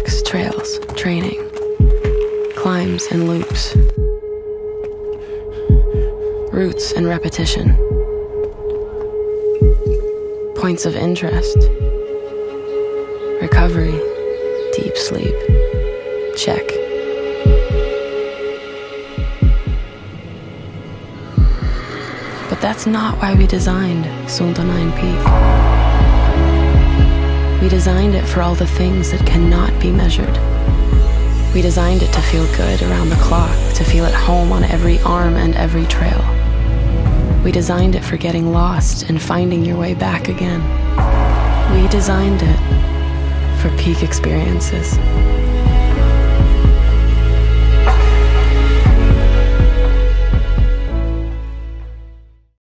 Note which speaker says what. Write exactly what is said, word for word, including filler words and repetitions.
Speaker 1: tracks, trails, training, climbs and loops, routes and repetition, points of interest, recovery, deep sleep, check. But that's not why we designed Suunto nine Peak. We designed it for all the things that cannot be measured. We designed it to feel good around the clock, to feel at home on every arm and every trail. We designed it for getting lost and finding your way back again. We designed it for peak experiences.